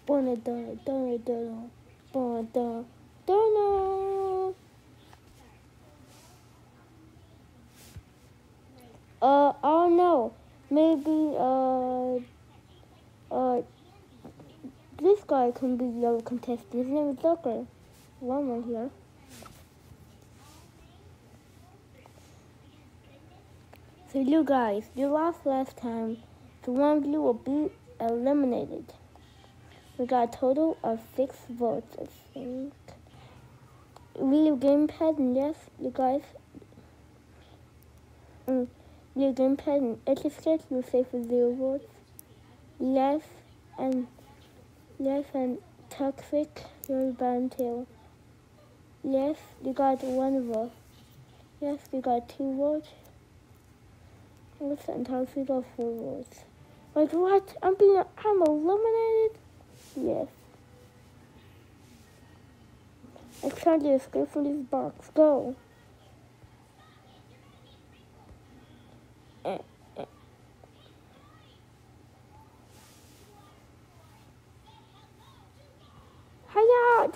Oh no. Maybe, this guy can be your contestant. His name is Zucker. One right here. So you guys, you lost last time. So one of you will be eliminated. We got a total of 6 votes, I think. Video gamepad, and yes, you guys. Video gamepad and etch a sketch will say for 0 votes. Yes, and toxic, you're bad too. Yes, you got 1 vote. Yes, you got 2 votes. Yes, and toxic got 4 votes. Like what? I'm eliminated? Yes. It's time to escape from this box. Go. Hiya!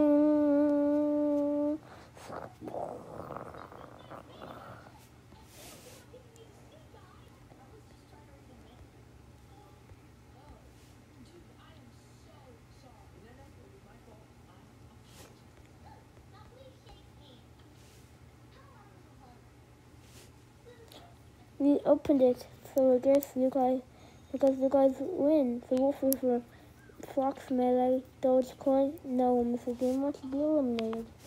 We opened it, so I guess you guys win. So we'll for Fox Melee, Dogecoin, no, Mr. Game wants to be eliminated.